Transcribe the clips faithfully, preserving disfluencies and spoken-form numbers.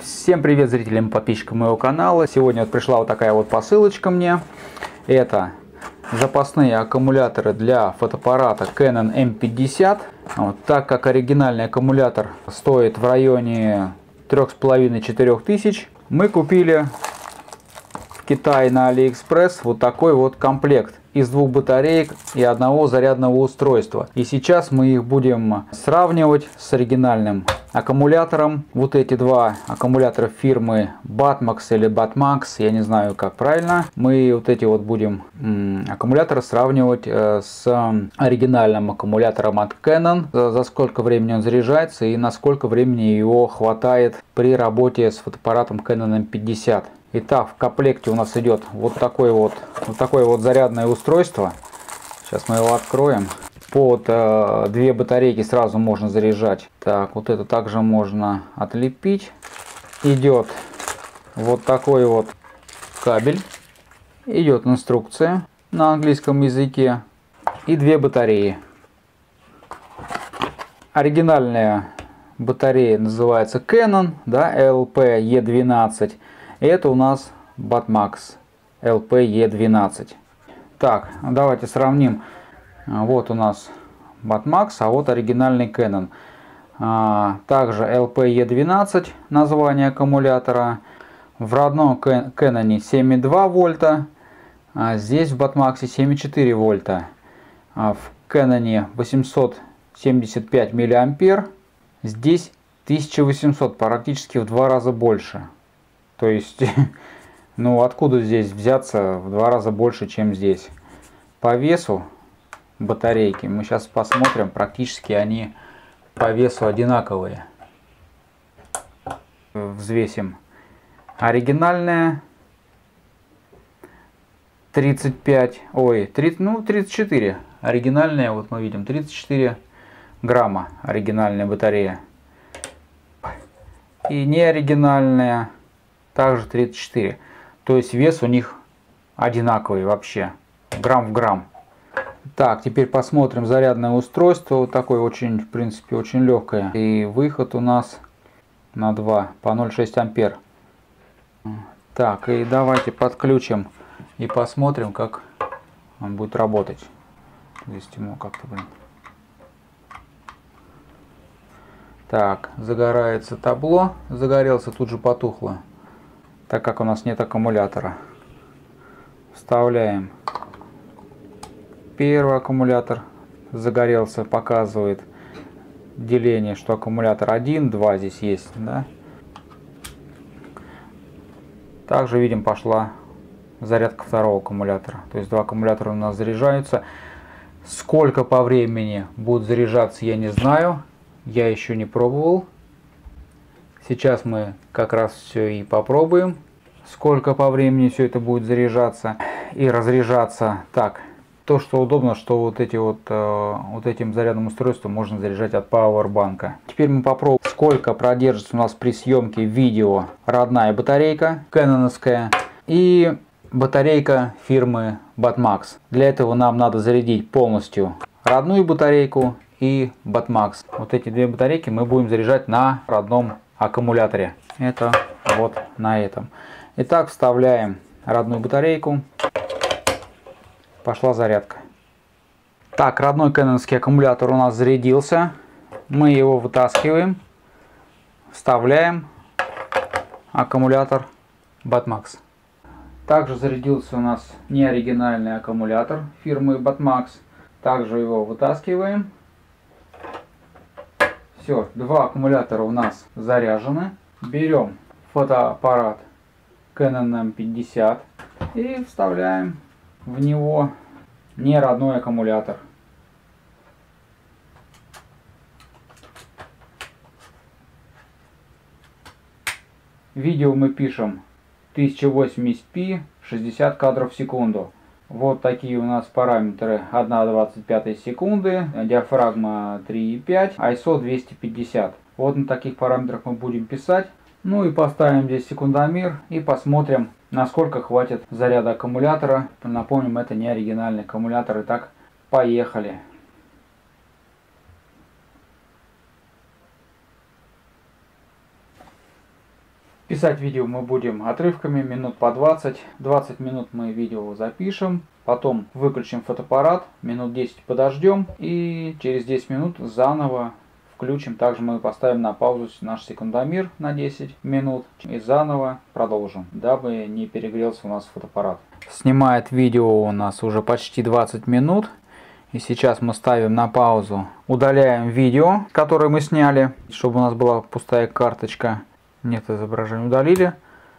Всем привет зрителям и подписчикам моего канала. Сегодня вот пришла вот такая вот посылочка мне. Это запасные аккумуляторы для фотоаппарата Canon эм пятьдесят. Вот, так как оригинальный аккумулятор стоит в районе трёх с половиной — четырёх тысяч, мы купили в Китае на Алиэкспресс вот такой вот комплект из двух батареек и одного зарядного устройства. И сейчас мы их будем сравнивать с оригинальным аккумулятором. Вот эти два аккумулятора фирмы Batmax или Batmax, я не знаю как правильно. Мы вот эти вот будем аккумуляторы сравнивать э, с оригинальным аккумулятором от Canon. За, за сколько времени он заряжается и на сколько времени его хватает при работе с фотоаппаратом Canon эм пятьдесят. Итак, в комплекте у нас идет вот такое вот, вот такое вот зарядное устройство. Сейчас мы его откроем. Под э, две батарейки сразу можно заряжать. Так, вот это также можно отлепить. Идет вот такой вот кабель. Идет инструкция на английском языке. И две батареи. Оригинальная батарея называется Canon, да, эл пи и двенадцать. Это у нас Batmax эл пи и двенадцать. Так, давайте сравним. Вот у нас Batmax, а вот оригинальный Canon. Также эл пи и двенадцать название аккумулятора. В родном Canon семь и два вольта, а здесь в Batmax семь и четыре вольта. В Canon восемьсот семьдесят пять миллиампер, здесь тысяча восемьсот, практически в два раза больше. То есть, ну откуда здесь взяться в два раза больше, чем здесь? По весу батарейки мы сейчас посмотрим, практически они по весу одинаковые. Взвесим. Оригинальная тридцать пять, ой, тридцать, ну тридцать четыре. Оригинальная, вот мы видим, тридцать четыре грамма оригинальная батарея. И неоригинальная также тридцать четыре. То есть вес у них одинаковый вообще, грамм в грамм. Так, теперь посмотрим зарядное устройство. Вот такое очень, в принципе, очень легкое. И выход у нас на два по ноль целых шесть десятых ампер. Так, и давайте подключим и посмотрим, как он будет работать. Здесь темно как-то, блин. Так, загорается табло. Загорелся, тут же потухло. Так как у нас нет аккумулятора. Вставляем. Первый аккумулятор загорелся, показывает деление, что аккумулятор один, два здесь есть, да? Также видим, пошла зарядка второго аккумулятора. То есть два аккумулятора у нас заряжаются. Сколько по времени будут заряжаться, я не знаю. Я еще не пробовал. Сейчас мы как раз все и попробуем. Сколько по времени все это будет заряжаться и разряжаться. Так. То, что удобно, что вот, эти вот, э, вот этим зарядным устройством можно заряжать от пауэрбанка. Теперь мы попробуем, сколько продержится у нас при съемке видео родная батарейка кэноновская и батарейка фирмы Batmax. Для этого нам надо зарядить полностью родную батарейку и Batmax. Вот эти две батарейки мы будем заряжать на родном аккумуляторе. Это вот на этом. Итак, вставляем родную батарейку. Пошла зарядка. Так, родной кэноновский аккумулятор у нас зарядился. Мы его вытаскиваем. Вставляем аккумулятор Batmax. Также зарядился у нас неоригинальный аккумулятор фирмы Batmax. Также его вытаскиваем. Все, два аккумулятора у нас заряжены. Берем фотоаппарат Canon эм пятьдесят и вставляем в него не родной аккумулятор. Видео мы пишем тысяча восемьдесят пи, шестьдесят кадров в секунду. Вот такие у нас параметры: одна двадцать пятая секунды, диафрагма три и пять, ай эс о двести пятьдесят. Вот на таких параметрах мы будем писать. Ну и поставим здесь секундомер и посмотрим, насколько хватит заряда аккумулятора. Напомним, это не оригинальный аккумулятор. Итак, поехали. Писать видео мы будем отрывками, минут по двадцать. двадцать минут мы видео запишем. Потом выключим фотоаппарат, минут десять подождем. И через десять минут заново включим. Также мы поставим на паузу наш секундомер на десять минут. И заново продолжим, дабы не перегрелся у нас фотоаппарат. Снимает видео у нас уже почти двадцать минут. И сейчас мы ставим на паузу. Удаляем видео, которое мы сняли, чтобы у нас была пустая карточка. Нет изображения, удалили.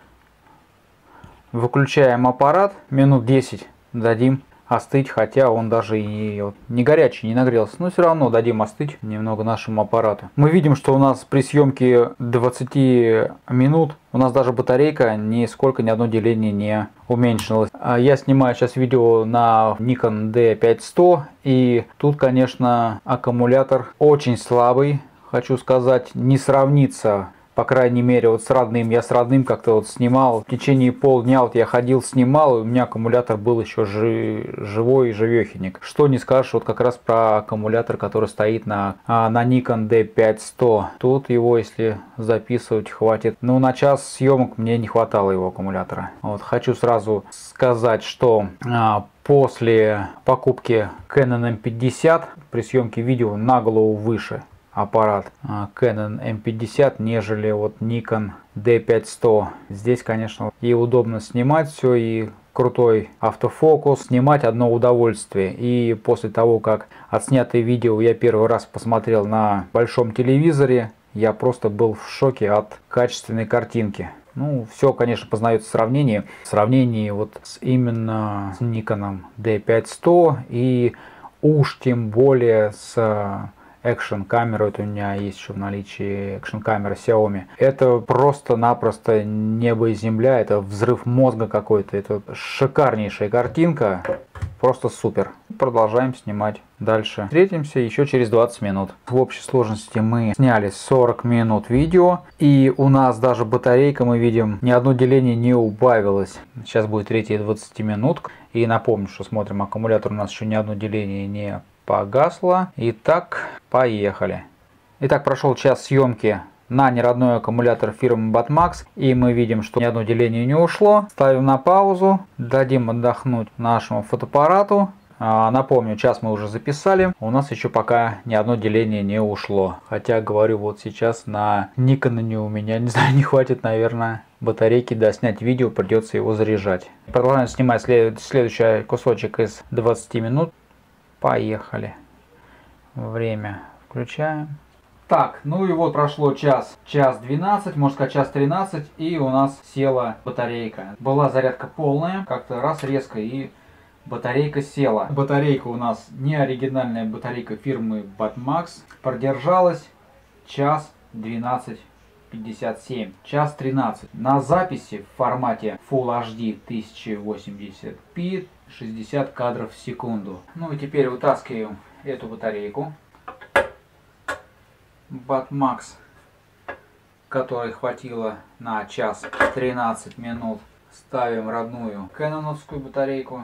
Выключаем аппарат. Минут десять дадим остыть, хотя он даже и не горячий, не нагрелся, но все равно дадим остыть немного нашему аппарату. Мы видим, что у нас при съемке двадцати минут у нас даже батарейка нисколько, ни одно деление не уменьшилось. Я снимаю сейчас видео на Nikon ди пять сто, и тут, конечно, аккумулятор очень слабый, хочу сказать, не сравнится. По крайней мере, вот с родным. Я с родным как-то вот снимал. В течение полдня вот я ходил, снимал, и у меня аккумулятор был еще жи живой, живехенек. Что не скажешь вот как раз про аккумулятор, который стоит на, а, на Nikon ди пять сто. Тут его, если записывать, хватит. Ну, на час съемок мне не хватало его аккумулятора. Вот, хочу сразу сказать, что а, после покупки Canon эм пятьдесят при съемке видео на голову выше аппарат Canon эм пятьдесят, нежели вот Nikon ди пять сто. Здесь, конечно, и удобно снимать все, и крутой автофокус. Снимать одно удовольствие. И после того, как отснятое видео я первый раз посмотрел на большом телевизоре, я просто был в шоке от качественной картинки. Ну, все, конечно, познается в сравнении. В сравнении вот с именно с Nikon ди пять сто, и уж тем более с экшн камеру, это у меня есть еще в наличии экшн камера Xiaomi. Это просто-напросто небо и земля, это взрыв мозга какой-то, это шикарнейшая картинка, просто супер. Продолжаем снимать дальше. Встретимся еще через двадцать минут. В общей сложности мы сняли сорок минут видео, и у нас даже батарейка, мы видим, ни одно деление не убавилось. Сейчас будет третья двадцатиминутка, и напомню, что смотрим, аккумулятор у нас еще ни одно деление не погасло. Итак, поехали. Итак, прошел час съемки на неродной аккумулятор фирмы Batmax, и мы видим, что ни одно деление не ушло. Ставим на паузу, дадим отдохнуть нашему фотоаппарату. А, напомню, час мы уже записали, у нас еще пока ни одно деление не ушло. Хотя, говорю, вот сейчас на Nikon у меня, не знаю, не хватит, наверное, батарейки до снять видео, придется его заряжать. Продолжаем снимать след следующий кусочек из двадцати минут. Поехали. Время включаем. Так, ну и вот прошло час, час двенадцать, можно сказать час тринадцать, и у нас села батарейка. Была зарядка полная, как-то раз резко, и батарейка села. Батарейка у нас не оригинальная батарейка фирмы Batmax. Продержалась час двенадцать пятьдесят семь, час тринадцать. На записи в формате Full эйч ди тысяча восемьдесят пи, шестьдесят кадров в секунду. Ну и теперь вытаскиваем эту батарейку Batmax, которой хватило на час тринадцать минут. Ставим родную кэноновскую батарейку,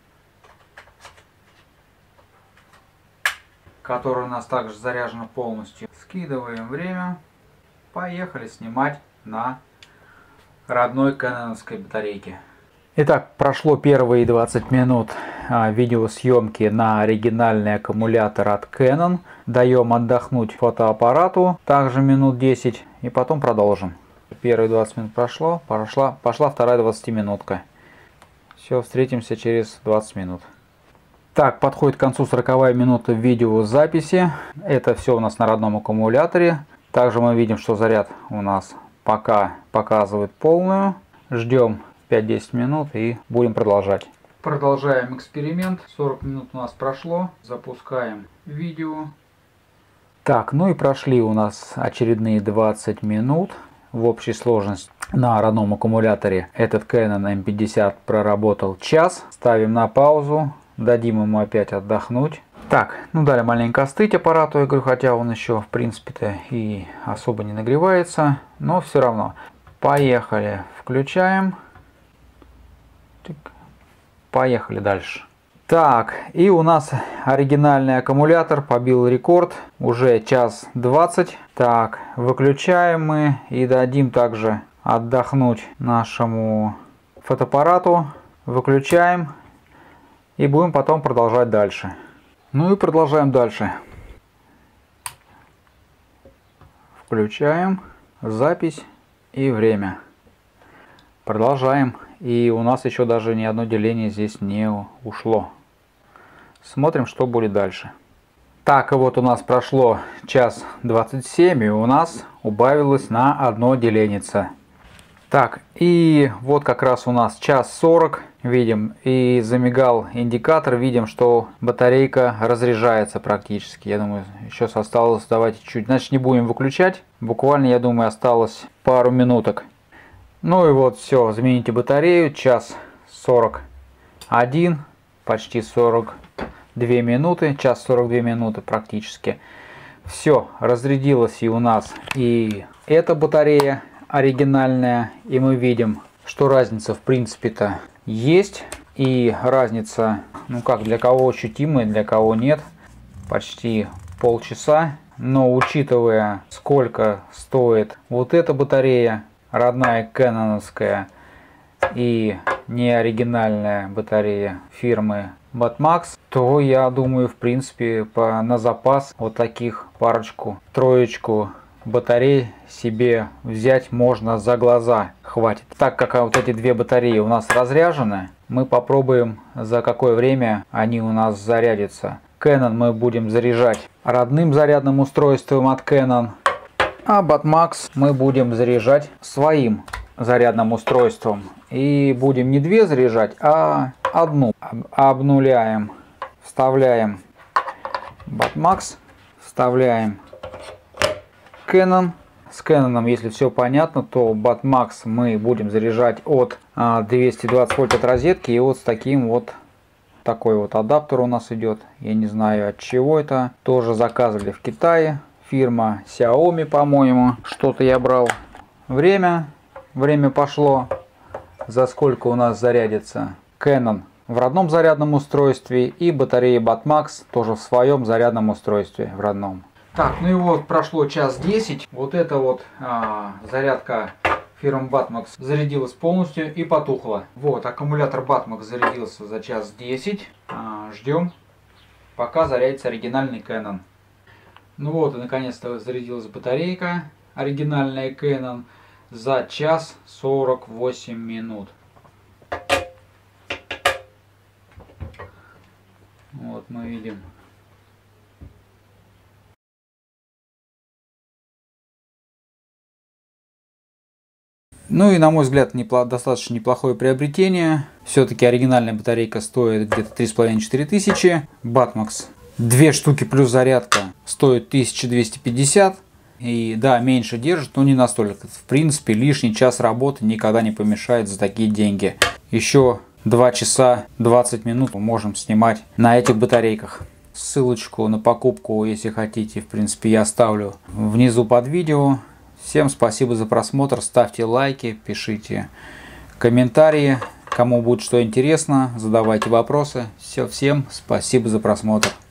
которая у нас также заряжена полностью. Скидываем время. Поехали снимать на родной кэноновской батарейке. Итак, прошло первые двадцать минут а, видеосъемки на оригинальный аккумулятор от Canon. Даем отдохнуть фотоаппарату, также минут десять, и потом продолжим. Первые двадцать минут прошло, пошла, пошла вторая двадцатиминутка. Все, встретимся через двадцать минут. Так, подходит к концу сороковая минута видеозаписи. Это все у нас на родном аккумуляторе. Также мы видим, что заряд у нас пока показывает полную. Ждем пять-десять минут и будем продолжать. Продолжаем эксперимент. сорок минут у нас прошло. Запускаем видео. Так, ну и прошли у нас очередные двадцать минут. В общей сложности на родном аккумуляторе этот Canon эм пятьдесят проработал час. Ставим на паузу. Дадим ему опять отдохнуть. Так, ну дали маленько остыть аппарату, я говорю, хотя он еще в принципе-то и особо не нагревается, но все равно. Поехали, включаем. Поехали дальше. Так, и у нас оригинальный аккумулятор побил рекорд, уже час двадцать. Так, выключаем мы и дадим также отдохнуть нашему фотоаппарату. Выключаем и будем потом продолжать дальше. Ну и продолжаем дальше. Включаем запись и время. Продолжаем. И у нас еще даже ни одно деление здесь не ушло. Смотрим, что будет дальше. Так, и вот у нас прошло час двадцать семь, и у нас убавилось на одно деленица. Так, и вот как раз у нас час сорок, видим, и замигал индикатор, видим, что батарейка разряжается практически. Я думаю, еще осталось, давайте чуть, значит не будем выключать. Буквально, я думаю, осталось пару минуток. Ну и вот все, замените батарею, час сорок один, почти сорок две минуты, час сорок две минуты практически. Все, разрядилась и у нас и эта батарея оригинальная, и мы видим, что разница в принципе-то есть, и разница, ну как, для кого ощутимая, для кого нет, почти полчаса. Но учитывая, сколько стоит вот эта батарея, родная кэноновская, и не оригинальная батарея фирмы Batmax, то я думаю, в принципе, по, на запас вот таких парочку, троечку батарей себе взять можно за глаза, хватит. Так как вот эти две батареи у нас разряжены, мы попробуем, за какое время они у нас зарядятся. Canon мы будем заряжать родным зарядным устройством от Canon, а Batmax мы будем заряжать своим зарядным устройством. И будем не две заряжать, а одну. Обнуляем, вставляем Batmax, вставляем Canon. С Canon, если все понятно, то Batmax мы будем заряжать от двухсот двадцати вольт от розетки, и вот с таким вот такой вот адаптер у нас идет. Я не знаю, от чего это. Тоже заказывали в Китае. Фирма Xiaomi, по-моему. Что-то я брал. Время. Время пошло. За сколько у нас зарядится Canon в родном зарядном устройстве, и батарея Batmax тоже в своем зарядном устройстве в родном. Так, ну и вот прошло час десять. Вот эта вот а, зарядка фирмы Batmax зарядилась полностью и потухла. Вот, аккумулятор Batmax зарядился за час десять. А, ждем, пока зарядится оригинальный Canon. Ну вот, и наконец-то зарядилась батарейка оригинальная Canon за час сорок восемь минут. Вот мы видим. Ну и на мой взгляд непло- достаточно неплохое приобретение. Все-таки оригинальная батарейка стоит где-то три с половиной — четыре тысячи. Batmax две штуки плюс зарядка стоит тысяча двести пятьдесят. И да, меньше держит, но не настолько. В принципе, лишний час работы никогда не помешает за такие деньги. Еще два часа двадцать минут мы можем снимать на этих батарейках. Ссылочку на покупку, если хотите, в принципе, я оставлю внизу под видео. Всем спасибо за просмотр, ставьте лайки, пишите комментарии, кому будет что интересно, задавайте вопросы. Все, всем спасибо за просмотр.